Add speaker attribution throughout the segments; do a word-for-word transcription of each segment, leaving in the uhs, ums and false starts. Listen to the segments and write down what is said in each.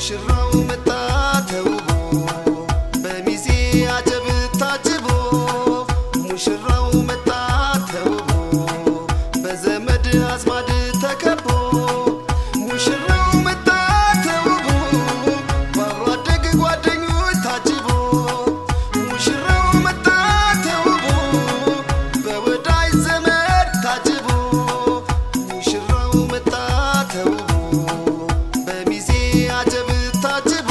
Speaker 1: ሙሽራው መጣ ተውቦ በሚዜ አጀብ ታጅቦ ሙሽራው መጣ ተውቦ በዘመድ አዝማድ ተከቦ ሙሽራው መጣ ተውቦ ባብሮ አደግ ጓደኞች ታጅቦ ሙሽራው መጣ ተውቦ በወዳጅ ዘመድ ታጅቦ ሙሽራው መጣ ተውቦ በሚዜ አጀብ ታጅቦ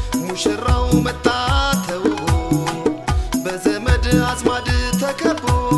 Speaker 1: ሙሽራው መጣ ተውቦ በዘመድ አዝማድ ተከቦ